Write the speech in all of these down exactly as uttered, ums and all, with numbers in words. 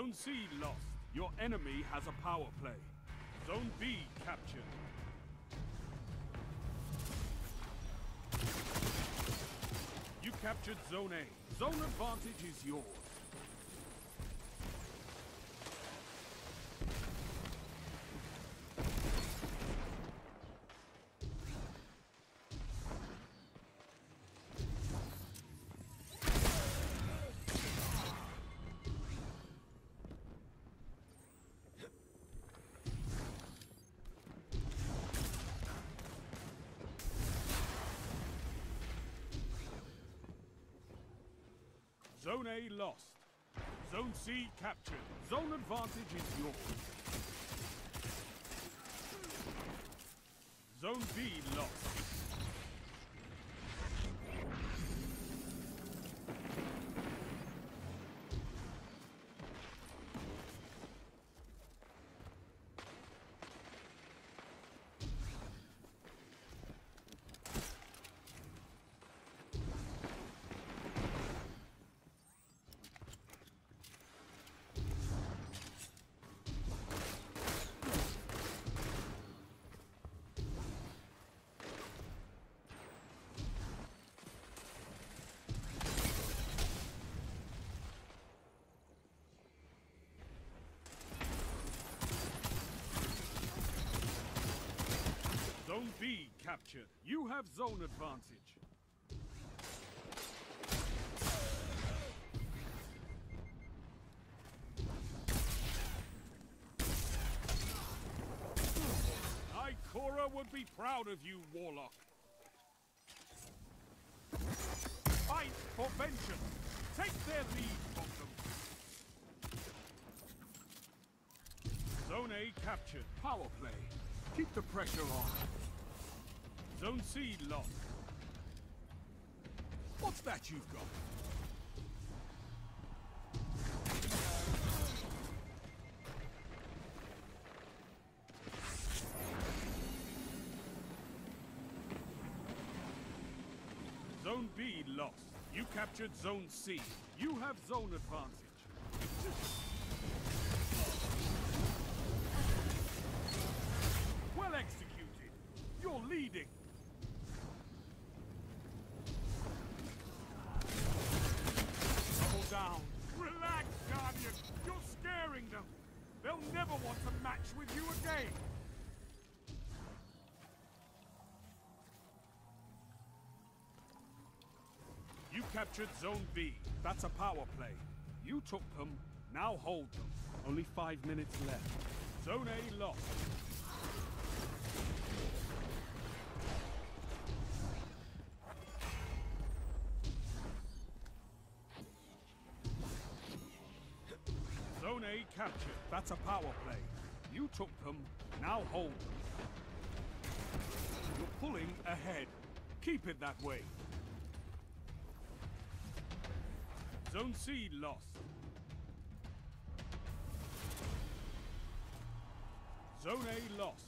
Zone C lost. Your enemy has a power play. Zone B captured. You captured Zone A. Zone advantage is yours. Zone A lost. Zone C captured. Zone advantage is yours. Zone B lost. Zone B captured. You have zone advantage. Ikora would be proud of you, Warlock. Fight for vengeance. Take their lead from them. Zone A captured. Power play. Keep the pressure on. Zone C lost. What's that you've got? Zone B lost. You captured Zone C. You have zone advantage. Well executed. You're leading. Double down. Relax, Guardian. You're scaring them. They'll never want to match with you again. You captured Zone B. That's a power play. You took them, now hold them. Only five minutes left. Zone A lost. Zone A captured. That's a power play. You took them, now hold them. You're pulling ahead. Keep it that way. Zone C lost. Zone A lost.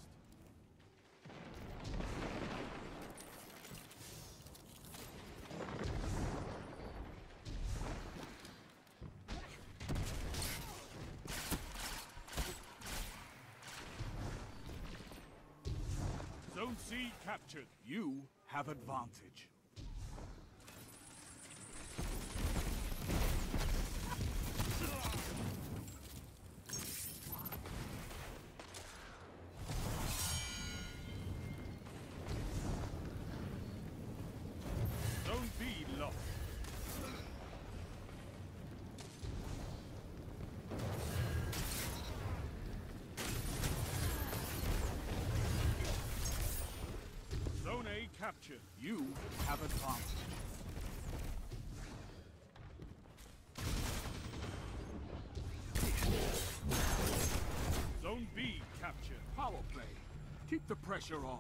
Zone C captured. You have advantage. Zone B lost. Zone A captured. You have advantage. Zone B captured. Power play. Keep the pressure on.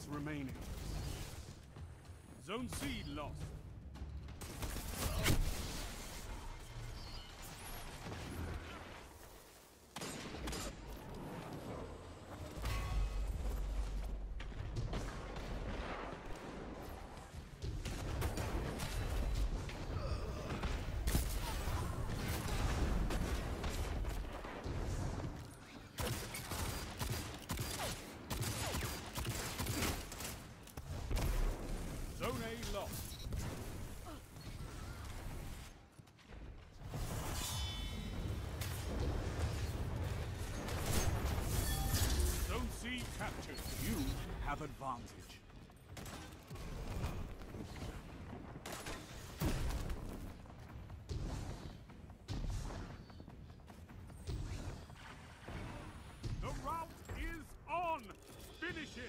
minutes remaining. Zone C lost. Zone A lost. Zone C captured. You have advantage. The route is on! Finish it!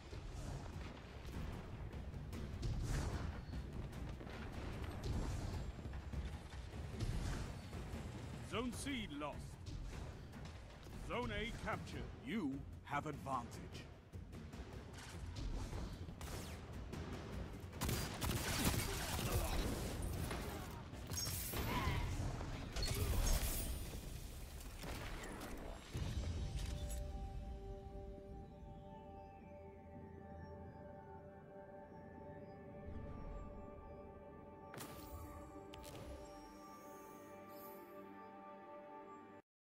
Zone C lost. Zone A captured. You have advantage.